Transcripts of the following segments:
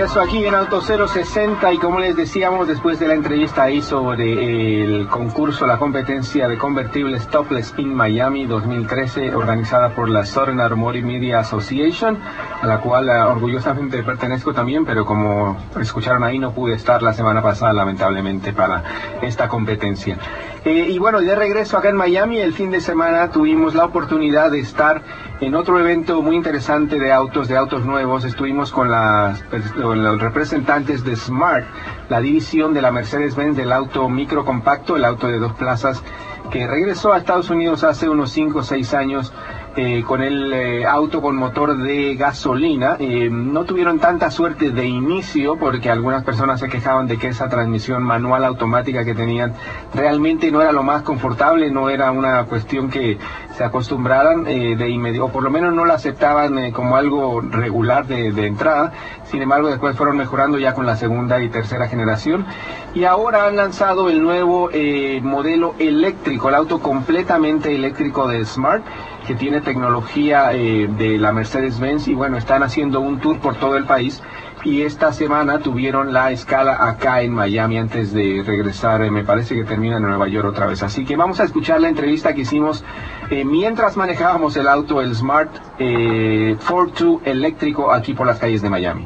regreso aquí en Auto 060 y como les decíamos después de la entrevista ahí sobre el concurso, la competencia de convertibles Topless in Miami 2013 organizada por la Southern Automotive Media Association, a la cual orgullosamente pertenezco también, pero como escucharon ahí no pude estar la semana pasada lamentablemente para esta competencia. Y bueno, de regreso acá en Miami, el fin de semana tuvimos la oportunidad de estar en otro evento muy interesante de autos nuevos. Estuvimos con los representantes de Smart, la división de la Mercedes-Benz del auto microcompacto, el auto de 2 plazas, que regresó a Estados Unidos hace unos 5 o 6 años con el auto con motor de gasolina. No tuvieron tanta suerte de inicio porque algunas personas se quejaban de que esa transmisión manual automática que tenían realmente no era lo más confortable, no era una cuestión que se acostumbraran de inmediato, o por lo menos no la aceptaban como algo regular de entrada. Sin embargo, después fueron mejorando ya con la segunda y tercera generación y ahora han lanzado el nuevo modelo eléctrico, el auto completamente eléctrico de Smart, que tiene tecnología de la Mercedes-Benz, y bueno, están haciendo un tour por todo el país y esta semana tuvieron la escala acá en Miami antes de regresar, me parece que terminan en Nueva York otra vez. Así que vamos a escuchar la entrevista que hicimos mientras manejábamos el auto, el Smart Fortwo eléctrico aquí por las calles de Miami.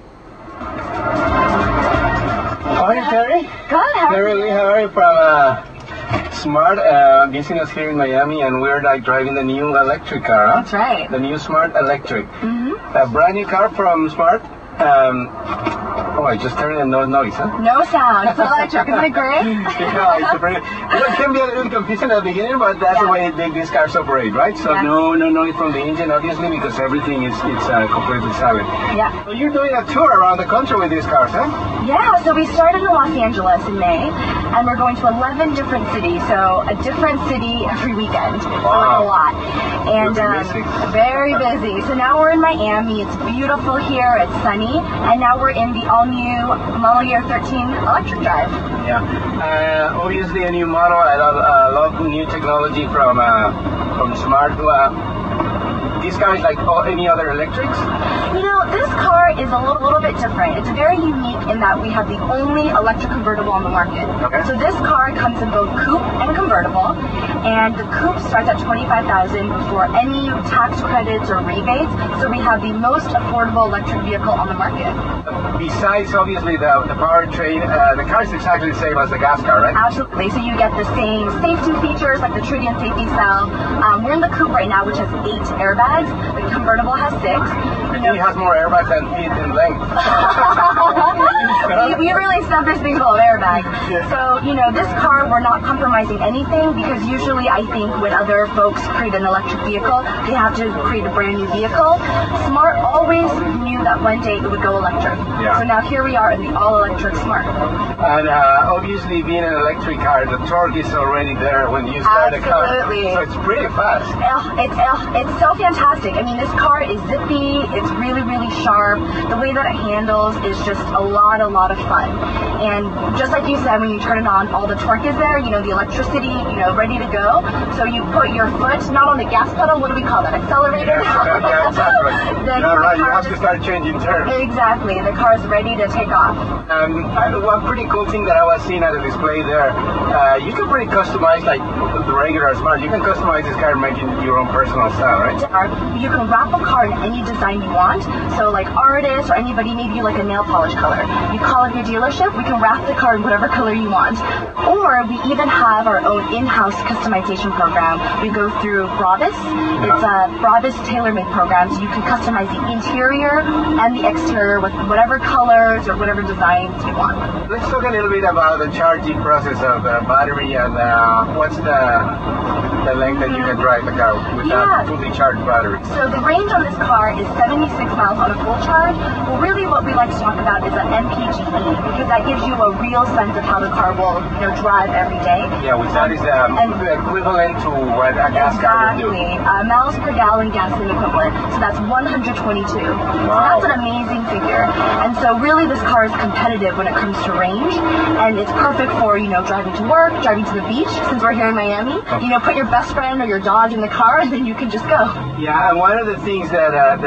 Hi Terry. Good. Terry Lee, how are you from Smart, visiting us here in Miami, and we're like driving the new electric car, huh? That's right. The new Smart Electric. Mm-hmm. A brand new car from Smart. Oh, I just turned in no noise, huh? No sound. It's electric. Isn't it great? Yeah, it's pretty, it can be a little confusing at the beginning, but that's the way these cars operate, right? So no noise from the engine, obviously, because everything is completely silent. Yeah. So you're doing a tour around the country with these cars, huh? Yeah, so we started in Los Angeles in May, and we're going to 11 different cities, so a different city every weekend. So like a lot. And very busy. So now we're in Miami. It's beautiful here. It's sunny. And now we're in the all-new Model Year 13 electric drive. Yeah. Obviously a new model. I love new technology from Smart. This car is like any other electrics? You know, this car is a little bit different. It's very unique in that we have the only electric convertible on the market. Okay. So this car comes in both coupe and convertible, and the coupe starts at $25,000 before any tax credits or rebates. So we have the most affordable electric vehicle on the market. Besides, obviously, the powertrain, the car is exactly the same as the gas car, right? Absolutely. So you get the same safety features like the Tritium safety cell. We're in the coupe right now, which has 8 airbags. The convertible has 6. I think it has more airbags than feet in length. We really stuffed this thing full of airbags. Yeah. So, you know, this car, we're not compromising anything, because usually I think when other folks create an electric vehicle, they have to create a brand new vehicle. Smart always knew that one day it would go electric. Yeah. So now here we are in the all-electric Smart. And obviously being an electric car, the torque is already there when you start the car. Absolutely. So it's pretty fast. It's so fantastic. I mean, this car is zippy. It's really, really sharp. The way that it handles is just a lot of fun. And just like you said, when you turn it on, all the torque is there, you know, the electricity, you know, ready to go. So you put your foot not on the gas pedal, what do we call that, accelerator? Yeah, exactly. Right, you have to start changing turns. Exactly, the car's ready to take off. One pretty cool thing that I was seeing at the display there, you can pretty customize, like the regular Smart, you can customize this car and make it your own personal style, right? You can wrap a car in any design you want. So like artists or anybody, maybe you like a nail polish color. You call up your dealership, we can wrap the car in whatever color you want. Or we even have our own in-house customization program. We go through Bravis. It's a Bravis tailor-made program, so you can customize the interior and the exterior with whatever colors or whatever designs you want. Let's talk a little bit about the charging process of the battery and what's the length that you can drive the car with a fully charged battery. So the range on this car is 76 miles on a full charge. Well, really what we like to talk about is an MPGe, because that gives you a real sense of how the car will, you know, drive every day. Yeah, which that is equivalent to what a gas car would do. Exactly. Miles per gallon gasoline equivalent. So that's 122. Wow. So that's an amazing figure. And so really this car is competitive when it comes to range, and it's perfect for, you know, driving to work, driving to the beach, since we're here in Miami. You know, put your best friend or your dog in the car, and then you can just go. Yeah, and one of the things that the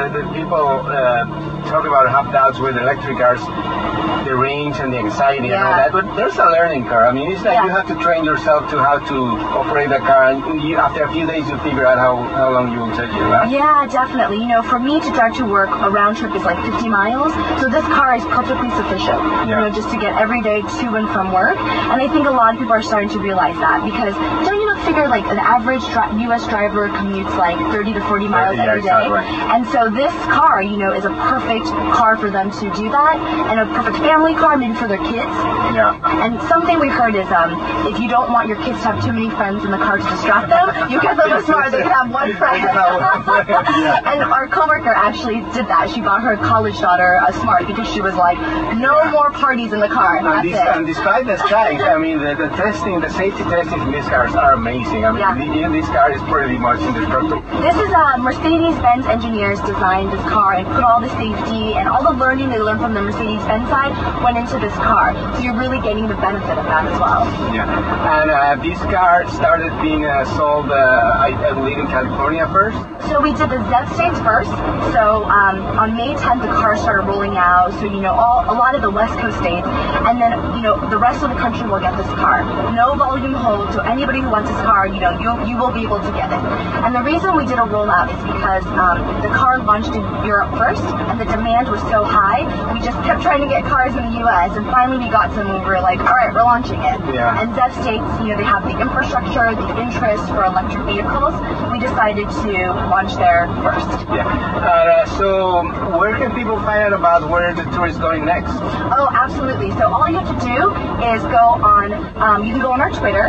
people talk about have doubts with electric cars, the range and the anxiety and all that, but there's a learning curve. I mean, it's like you have to train yourself to how to operate a car, and after a few days you figure out how long you will take you, right? Yeah, definitely. You know, for me to drive to work, a round trip is like 50 miles, so this car is perfectly sufficient, you know, just to get every day to and from work. And I think a lot of people are starting to realize that, because don't you figure like an average U.S. driver commutes like 30 to 40 miles every day, and so this car, you know, is a perfect car for them to do that, and a perfect family car maybe for their kids. Yeah. And something we heard is if you don't want your kids to have too many friends in the car to distract them, you get them a Smart. They can have one friend. And our coworker actually did that. She bought her college daughter a Smart because she was like, no more parties in the car. And despite the size, I mean, the testing, the safety testing in these cars are amazing. I mean, this car is pretty much indestructible. This is Mercedes-Benz engineers designed this car and put all the safety and all the learning they learned from the Mercedes-Benz side went into this car. So you're really getting the benefit of that as well. Yeah. And this car started being sold, I believe, in California first. So we did the ZEV states first. So on May 10th, the car started rolling out. So, you know, a lot of the West Coast states. And then, you know, the rest of the country will get this car. No volume hold. So anybody who wants this car, you know, you will be able to get it. And the reason we did a rollout is because the car launched in Europe first, and the demand was so high, we just kept trying to get cars in the U.S. And finally we got some, and we were like, all right, we're launching it. Yeah. And ZEV states, you know, they have the infrastructure, the interest for electric vehicles. We decided to launch there first. Yeah. So where can people find out about where the tour is going next? Oh, absolutely. So all you have to do is go on, you can go on our Twitter,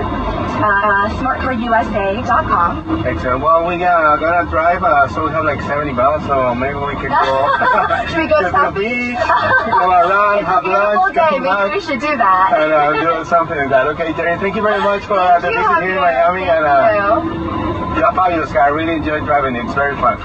smartcarusa.com. Excellent. Well, we're gonna drive, so we have like 70 miles, so maybe we can go. Should we go to south? the beach, go around, have lunch, day. Maybe we should do that. And do something like that. Okay, Terry, thank you very much for the visit here in Miami. And fabulous car. I really enjoyed driving it. It's very fun.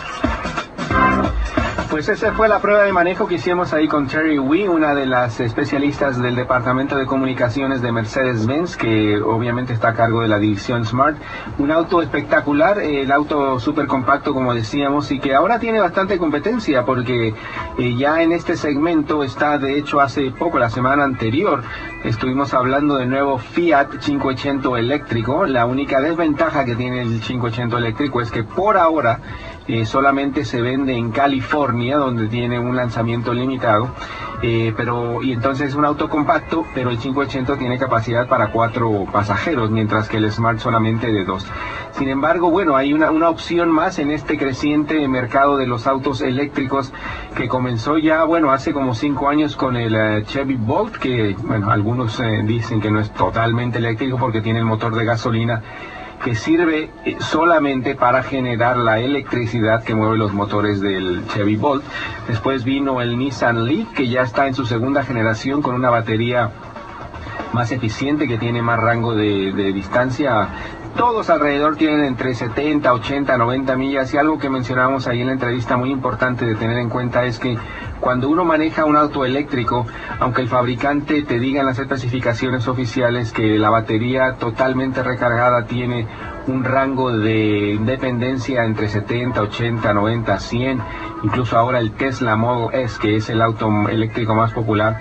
Pues esa fue la prueba de manejo que hicimos ahí con Terry Wee, una de las especialistas del departamento de comunicaciones de Mercedes-Benz, que obviamente está a cargo de la división Smart. Un auto espectacular, el auto súper compacto, como decíamos, y que ahora tiene bastante competencia, porque ya en este segmento está, de hecho, hace poco, la semana anterior, estuvimos hablando del nuevo Fiat 500 eléctrico. La única desventaja que tiene el 500 eléctrico es que por ahora solamente se vende en California, donde tiene un lanzamiento limitado, y entonces es un auto compacto, pero el 500 tiene capacidad para 4 pasajeros, mientras que el Smart solamente de 2. Sin embargo, bueno, hay una opción más en este creciente mercado de los autos eléctricos, que comenzó ya, bueno, hace como 5 años con el Chevy Bolt, que, bueno, algunos dicen que no es totalmente eléctrico porque tiene el motor de gasolina, que sirve solamente para generar la electricidad que mueve los motores del Chevy Bolt. Después vino el Nissan Leaf, que ya está en su segunda generación con una batería más eficiente, que tiene más rango de distancia. Todos alrededor tienen entre 70, 80, 90 millas, y algo que mencionábamos ahí en la entrevista muy importante de tener en cuenta es que cuando uno maneja un auto eléctrico, aunque el fabricante te diga en las especificaciones oficiales que la batería totalmente recargada tiene un rango de dependencia entre 70, 80, 90, 100, incluso ahora el Tesla Model S, que es el auto eléctrico más popular,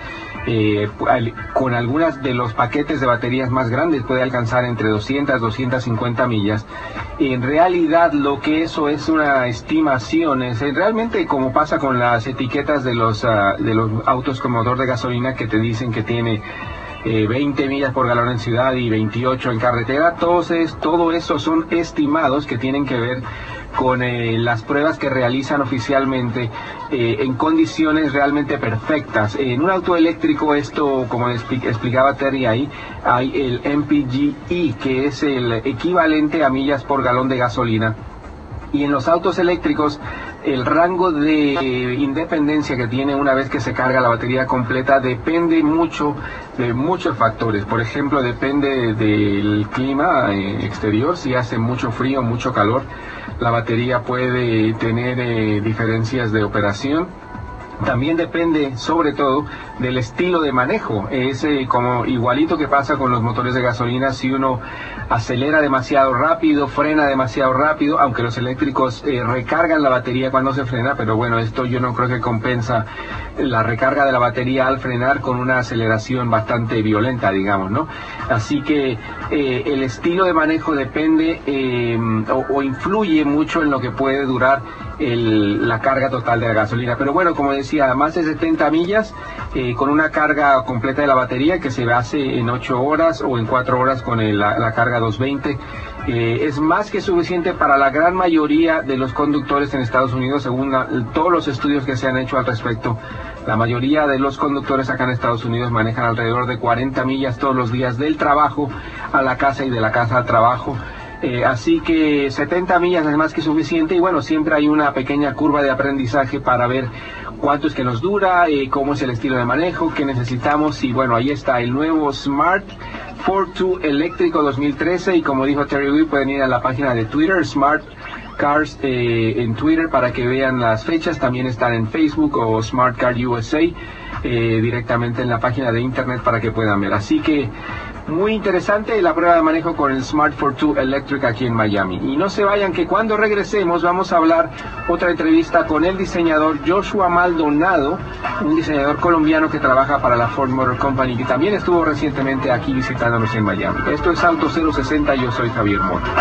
con algunas de los paquetes de baterías más grandes puede alcanzar entre 200, 250 millas. En realidad lo que eso es una estimación, es realmente como pasa con las etiquetas de los autos con motor de gasolina, que te dicen que tiene 20 millas por galón en ciudad y 28 en carretera. Todo eso son estimados que tienen que ver con las pruebas que realizan oficialmente en condiciones realmente perfectas. En un auto eléctrico, esto, como explicaba Terry ahí, hay el MPGe, que es el equivalente a millas por galón de gasolina. Y en los autos eléctricos, el rango de independencia que tiene una vez que se carga la batería completa depende mucho de muchos factores. Por ejemplo, depende del clima exterior. Si hace mucho frío, mucho calor, la batería puede tener diferencias de operación. También depende, sobre todo, del estilo de manejo. Es como igualito que pasa con los motores de gasolina. Si uno acelera demasiado rápido, frena demasiado rápido, aunque los eléctricos recargan la batería cuando se frena, pero bueno, esto yo no creo que compensa la recarga de la batería al frenar con una aceleración bastante violenta, digamos, ¿no? Así que el estilo de manejo depende o influye mucho en lo que puede durar la carga total de la gasolina. Pero bueno, como decía, más de 70 millas con una carga completa de la batería que se hace en 8 horas o en 4 horas con la carga 220. Es más que suficiente para la gran mayoría de los conductores en Estados Unidos, según todos los estudios que se han hecho al respecto. La mayoría de los conductores acá en Estados Unidos manejan alrededor de 40 millas todos los días del trabajo a la casa y de la casa al trabajo. Así que 70 millas es más que suficiente, y bueno, siempre hay una pequeña curva de aprendizaje para ver cuánto es que nos dura, cómo es el estilo de manejo, qué necesitamos. Y bueno, ahí está el nuevo Smart Fortwo eléctrico 2013, y como dijo Terry Wee, pueden ir a la página de Twitter, Smart Cars en Twitter, para que vean las fechas. También están en Facebook o Smart Car USA, directamente en la página de internet para que puedan ver. Así que muy interesante la prueba de manejo con el Smart Fortwo Electric aquí en Miami. Y no se vayan, que cuando regresemos vamos a hablar otra entrevista con el diseñador Joshua Maldonado, un diseñador colombiano que trabaja para la Ford Motor Company, que también estuvo recientemente aquí visitándonos en Miami. Esto es Auto 060, yo soy Javier Mota.